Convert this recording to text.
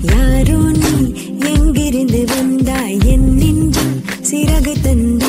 யாரோ நீ எங்கிருந்து வந்தாய் என் நெஞ்சில் சிறகு தந்தாய்.